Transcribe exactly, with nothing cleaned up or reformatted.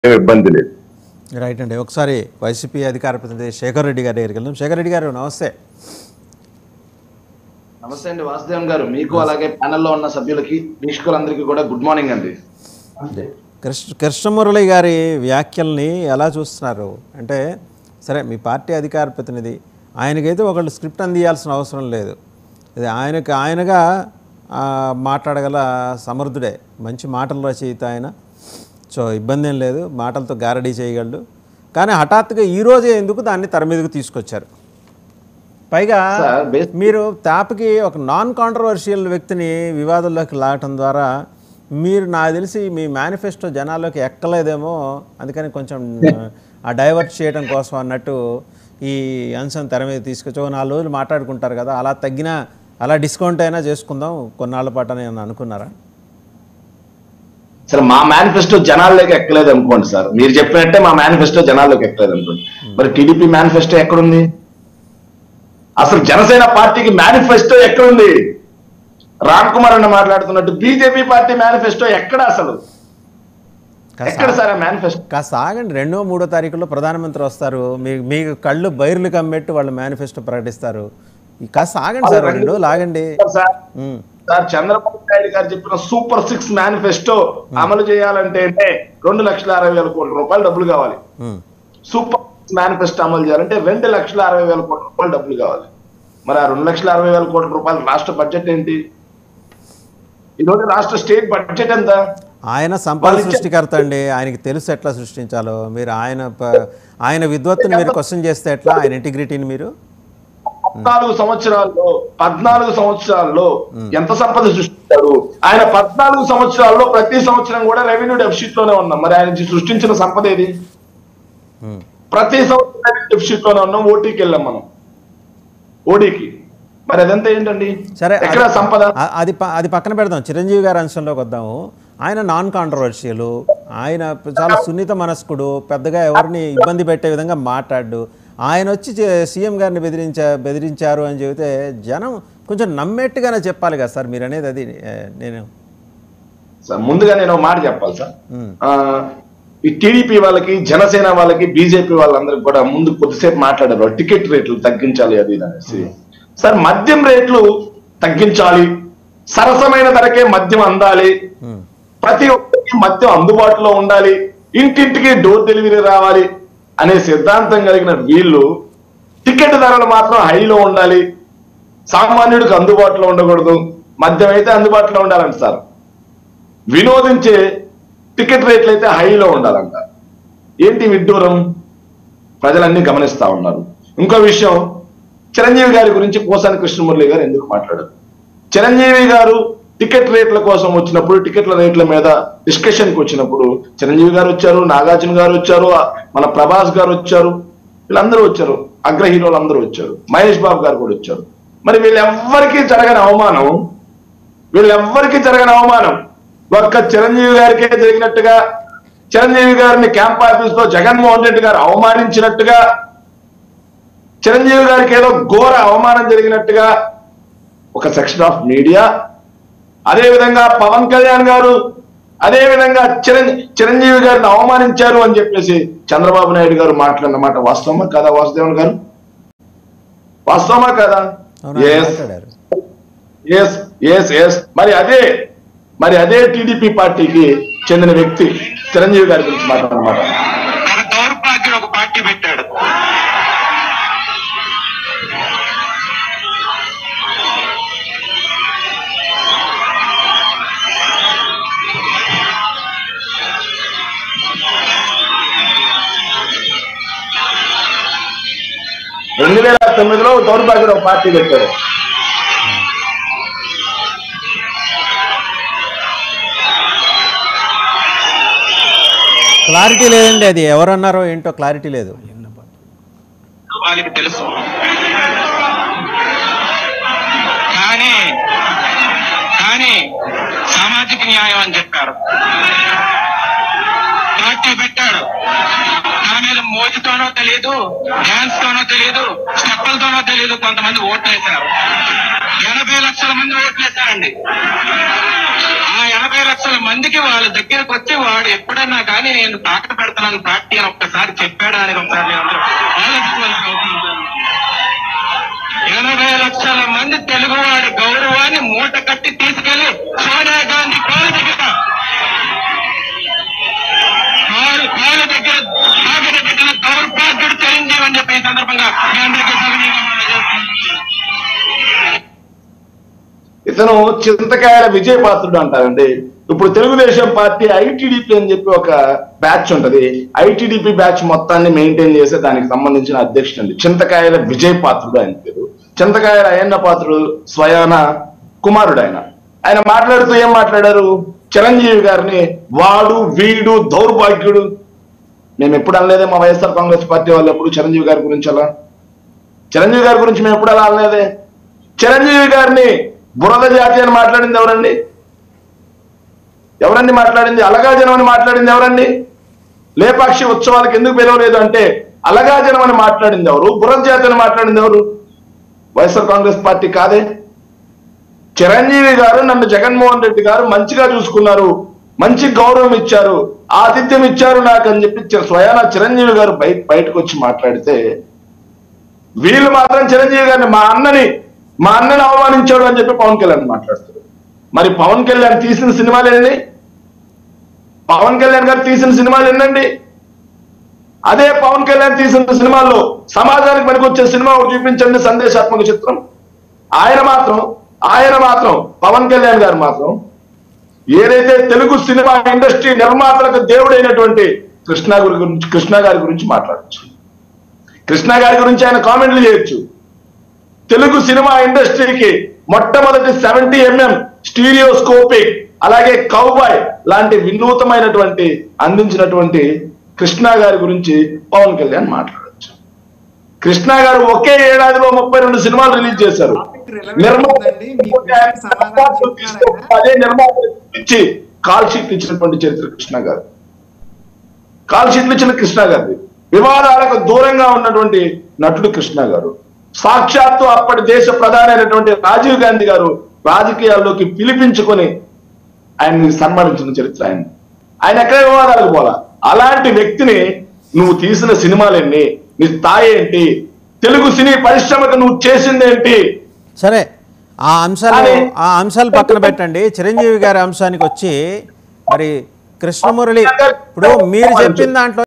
ఇబ్బంది లేదు. రైట్ అండి. ఒకసారి వైసీపీ అధికార ప్రతినిధి శేఖర్ రెడ్డి గారి దగ్గరికి వెళ్దాం. శేఖర్ రెడ్డి గారు నమస్తే. నమస్తే అండి వాసుదేవన్ గారు, మీకు అలాగే ప్యానెల్లో ఉన్న సభ్యులకి వీక్షకులందరికీ కూడా గుడ్ మార్నింగ్ అండి. కృష్ణ కృష్ణమురళి గారి వ్యాఖ్యల్ని ఎలా చూస్తున్నారు అంటే, సరే మీ పార్టీ అధికార ప్రతినిధి, ఆయనకైతే ఒకళ్ళు స్క్రిప్ట్ అందియాల్సిన అవసరం లేదు. ఇది ఆయనకు ఆయనగా మాట్లాడగల సమర్థుడే, మంచి మాటల రచయిత ఆయన. సో ఇబ్బంది ఏం లేదు, మాటలతో గారడీ చేయగలడు. కానీ హఠాత్తుగా ఈరోజే ఎందుకు దాన్ని తెర మీదకు తీసుకొచ్చారు? పైగా మీరు తాపకి ఒక నాన్ కాంట్రవర్షియల్ వ్యక్తిని వివాదంలోకి లాగటం ద్వారా మీరు నాకు తెలిసి మీ మేనిఫెస్టో జనాల్లోకి ఎక్కలేదేమో, అందుకని కొంచెం ఆ డైవర్ట్ చేయడం కోసం అన్నట్టు ఈ అంశం తెర మీద తీసుకొచ్చి నాలుగు రోజులు మాట్లాడుకుంటారు కదా, అలా తగ్గినా అలా డిస్కౌంట్ అయినా చేసుకుందాం కొన్నాళ్ళ పాటు అని అనుకున్నారా? సరే, మా మేనిఫెస్టో జనాల్లోకి ఎక్కలేదు అనుకోండి సార్, మీరు చెప్పినట్టే మా మేనిఫెస్టో జనాల్లోకి ఎక్కలేదు అనుకోండి. మరి టీడీపీ మేనిఫెస్టో ఎక్కడుంది? అసలు జనసేన పార్టీకి మేనిఫెస్టో ఎక్కడుంది? రామ్ కుమార్ అన్న మాట్లాడుతున్నట్టు బీజేపీ పార్టీ మేనిఫెస్టో ఎక్కడ? అసలు ఎక్కడ సార్ మేనిఫెస్టో? కాస్త ఆగండి, రెండో మూడో తారీఖులో ప్రధానమంత్రి వస్తారు, మీకు మీకు కళ్ళు బైర్లు కమ్మెట్టు వాళ్ళు మేనిఫెస్టో ప్రకటిస్తారు. కాస్త ఆగండి సార్, రెండు రోజులు ఆగండి సార్. చంద్రబాబు నాయుడు గారు చెప్పిన సూపర్ సిక్స్ మేనిఫెస్టో అమలు చేయాలంటే రెండు లక్షల అరవై వేల కోట్ల రూపాయలు డబ్బులు కావాలి. సూపర్ సిక్స్ మేనిఫెస్టో అమలు చేయాలంటే రెండు లక్షల అరవై వేల కోట్ల రూపాయలు డబ్బులు కావాలి. మరి ఆ రెండు లక్షల అరవై వేల కోట్ల రూపాయలు రాష్ట్ర బడ్జెట్ ఏంటి? ఈరోజు రాష్ట్ర స్టేట్ బడ్జెట్ ఎంత? ఆయన సంపద సృష్టికర్త అండి, ఆయనకి తెలుసు ఎట్లా సృష్టించాలో. మీరు ఆయన ఆయన విద్వత్తుని మీరు క్వశ్చన్ చేస్తే ఎట్లా, ఆయన ఇంటిగ్రిటీని మీరు? పద్నాలుగు సంవత్సరాల్లో పద్నాలుగు సంవత్సరాల్లో ఎంత సంపద సృష్టించారు ఆయన? పద్నాలుగు సంవత్సరాల్లో ప్రతి సంవత్సరం కూడా రెవెన్యూ డెఫిసిట్ లోనే ఉన్నాం. మరి ఆయన సృష్టించిన సంపద ఏది? ప్రతి సంవత్సరం డెఫిసిట్ లోనే ఉన్నాం. ఓటీకి వెళ్ళాం మనం, ఓడీకి. మరి అదంతా ఏంటండి? సరే, ఎక్కడ సంపద? అది అది పక్కన పెడదాం, చిరంజీవి గారి అంశంలోకి వద్దాము. ఆయన నాన్ కాంట్రవర్షియల్, ఆయన చాలా సున్నిత మనస్కుడు, పెద్దగా ఎవరిని ఇబ్బంది పెట్టే విధంగా మాట్లాడు. ఆయన వచ్చి సీఎం గారిని బెదిరించా బెదిరించారు అని చెబితే జనం కొంచెం నమ్మేట్టుగానే చెప్పాలి కదా సార్, మీరు అనేది. అది నేను ముందుగా నేను మాట చెప్పాలి సార్. ఈ టీడీపీ వాళ్ళకి, జనసేన వాళ్ళకి, బీజేపీ వాళ్ళందరికీ కూడా ముందు కొద్దిసేపు మాట్లాడారు టికెట్ రేట్లు తగ్గించాలి అది అనేసి. సార్, మద్యం రేట్లు తగ్గించాలి, సరసమైన ధరకే మద్యం అందాలి, ప్రతి ఒక్కరికి మద్యం అందుబాటులో ఉండాలి, ఇంటింటికి డోర్ డెలివరీ రావాలి అనే సిద్ధాంతం కలిగిన వీళ్ళు టికెట్ ధరలు మాత్రం హైలో ఉండాలి, సామాన్యుడికి అందుబాటులో ఉండకూడదు, మద్యం అయితే అందుబాటులో ఉండాలంట సార్. వినోదించే టికెట్ రేట్లు అయితే హైలో ఉండాలంట. ఏంటి విడ్డూరం? ప్రజలన్నీ గమనిస్తా ఉన్నారు. ఇంకో విషయం, చిరంజీవి గారి గురించి పోసాని కృష్ణమురళి గారు ఎందుకు మాట్లాడారు? చిరంజీవి గారు టికెట్ రేట్ల కోసం వచ్చినప్పుడు, టికెట్ల రేట్ల మీద డిస్కషన్కి వచ్చినప్పుడు చిరంజీవి గారు వచ్చారు, నాగార్జున గారు వచ్చారు, మన ప్రభాస్ గారు వచ్చారు, వీళ్ళందరూ వచ్చారు, అగ్ర హీరోలు అందరూ వచ్చారు, మహేష్ బాబు గారు కూడా వచ్చారు. మరి వీళ్ళెవ్వరికీ జరగని అవమానం, వీళ్ళెవ్వరికీ జరగని అవమానం ఒక్క చిరంజీవి గారికే జరిగినట్టుగా, చిరంజీవి గారిని క్యాంప్ ఆఫీస్ లో జగన్మోహన్ రెడ్డి గారు అవమానించినట్టుగా, చిరంజీవి గారికి ఏదో ఘోర అవమానం జరిగినట్టుగా ఒక సెక్షన్ ఆఫ్ మీడియా, అదే విధంగా పవన్ కళ్యాణ్ గారు అదే విధంగా చిరంజీ చిరంజీవి గారిని అవమానించారు అని చెప్పేసి చంద్రబాబు నాయుడు గారు మాట్లాడిన మాట వాస్తవమా కదా వాసుదేవన్ గారు? వాస్తవమా కదా? ఎస్ ఎస్ ఎస్ మరి అదే మరి అదే టీడీపీ పార్టీకి చెందిన వ్యక్తి చిరంజీవి గారి గురించి మాట్లాడనమాట. దౌర్భాగ్యం ఒక పార్టీ పెట్టాడు. రెండు వేల తొమ్మిదిలో దౌర్భాగ్యుడు ఒక పార్టీ పెట్టారు. క్లారిటీ లేదండి, అది ఎవరన్నారో ఏంటో క్లారిటీ లేదు. వాళ్ళకి తెలుసు, కానీ కానీ సామాజిక న్యాయం అని చెప్పారు. పార్టీ పెట్టాడు, నా మీద మోజుతోనో తెలియదు, డ్యాన్స్ తోనో తెలియదు, స్టెప్పులతోనో తెలియదు, కొంతమంది ఓట్లు వేశారు. ఎనభై లక్షల మంది ఓట్లు వేశారండి. ఆ ఎనభై ఎనభై లక్షల మందికి వాళ్ళ దగ్గరకు వచ్చి వాడు ఎప్పుడన్నా కానీ నేను తాకట్టు పెడతాను పార్టీ అని ఒక్కసారి చెప్పాడా అని ఒకసారి నేను అందరూ ఆలోచించవలసిన అవసరం ఉంది. ఎనభై లక్షల మంది తెలుగువాడి గౌరవాన్ని మూట కట్టి తీసుకెళ్లి సోనియా గాంధీ కాలు దగ్గర కాలు కాలు దగ్గర తాకట్టు పెట్టిన దౌర్భాగ్యుడు చిరంజీవి అని చెప్పి ఈ సందర్భంగా మీ అందరికీ సవినీయంగా చేస్తున్నాను. ఇతను చింతకాయల విజయపాత్రుడు అంటారండి. ఇప్పుడు తెలుగుదేశం పార్టీ ఐటీడీపీ అని చెప్పి ఒక బ్యాచ్ ఉంటది. ఐటీడీపీ బ్యాచ్ మొత్తాన్ని మెయింటైన్ చేసే దానికి సంబంధించిన అధ్యక్షుడు అండి చింతకాయల విజయపాత్రుడు ఆయన పేరు. చింతకాయల అయ్యన్న పాత్రుడు స్వయాన కుమారుడు ఆయన. ఆయన మాట్లాడుతూ ఏం మాట్లాడారు? చిరంజీవి గారిని వాడు వీడు దౌర్భాగ్యుడు. మేము ఎప్పుడు అనలేదే మా వైఎస్ఆర్ కాంగ్రెస్ పార్టీ వాళ్ళు ఎప్పుడు చిరంజీవి గారి గురించి అలా చిరంజీవి గారి గురించి మేము ఎప్పుడు అలా అనలేదే. చిరంజీవి గారిని బురద జాతి అని మాట్లాడింది ఎవరండి? ఎవరండి మాట్లాడింది? అలగాజనం అని మాట్లాడింది ఎవరండి? లేపాక్షి ఉత్సవాలకు ఎందుకు పిలవలేదు అంటే అలగాజనం అని మాట్లాడింది ఎవరు? బురద జాతి అని మాట్లాడింది ఎవరు? వైఎస్ఆర్ కాంగ్రెస్ పార్టీ కాదే. చిరంజీవి గారు నన్ను జగన్మోహన్ రెడ్డి గారు మంచిగా చూసుకున్నారు, మంచి గౌరవం ఇచ్చారు, ఆతిథ్యం ఇచ్చారు నాకు అని చెప్పి స్వయాన చిరంజీవి గారు బయట బయటకు వచ్చి మాట్లాడితే వీళ్ళు మాత్రం చిరంజీవి గారిని మా అన్నని మా అన్నని అవమానించాడు అని చెప్పి పవన్ కళ్యాణ్ మాట్లాడుతారు. మరి పవన్ కళ్యాణ్ తీసిన సినిమాలు ఎన్ని? పవన్ కళ్యాణ్ గారు తీసిన సినిమాలు ఎన్నండి? అదే పవన్ కళ్యాణ్ తీసిన సినిమాల్లో సమాజానికి పనికొచ్చే సినిమా ఒకటి చూపించండి, సందేశాత్మక చిత్రం. ఆయన మాత్రం ఆయన మాత్రం పవన్ కళ్యాణ్ గారు మాత్రం ఏదైతే తెలుగు సినిమా ఇండస్ట్రీ నిర్మాతలకు దేవుడైనటువంటి కృష్ణ గురించి కృష్ణ గారి గురించి మాట్లాడచ్చు. కృష్ణ గారి గురించి ఆయన కామెంట్లు చేయొచ్చు. తెలుగు సినిమా ఇండస్ట్రీకి మొట్టమొదటి సెవెంటీ ఎంఎం స్టీరియోస్కోపిక్ అలాగే కౌబాయ్ లాంటి వినూతమైనటువంటి అందించినటువంటి కృష్ణ గారి గురించి పవన్ కళ్యాణ్ మాట్లాడచ్చు. కృష్ణ గారు ఒకే ఏడాదిలో ముప్పై రెండు సినిమాలు రిలీజ్ చేశారు. అదే నిర్మాత ఇచ్చి కాల్ షీట్లు ఇచ్చినటువంటి చరిత్ర కృష్ణ గారు. కాల్ షీట్లు ఇచ్చిన కృష్ణ గారిది. వివాదాలకు దూరంగా ఉన్నటువంటి నటుడు కృష్ణ గారు. సాక్షాత్తు అప్పటి దేశ ప్రధాని అయినటువంటి రాజీవ్ గాంధీ గారు రాజకీయాల్లోకి పిలిపించుకొని ఆయన్ని సన్మానించిన చరిత్ర ఆయన. ఆయన ఎక్కడ వివాదాలకు పోలా. అలాంటి వ్యక్తిని నువ్వు తీసిన సినిమాలెన్ని, నీ స్థాయి ఏంటి, తెలుగు సినీ పరిశ్రమకు నువ్వు చేసిందేంటి? సరే, ఆ అంశాలు ఆ అంశాలు పక్కన పెట్టండి. చిరంజీవి గారి అంశానికి వచ్చి మరి కృష్ణమురళి ఇప్పుడు మీరు చెప్పిన దాంట్లో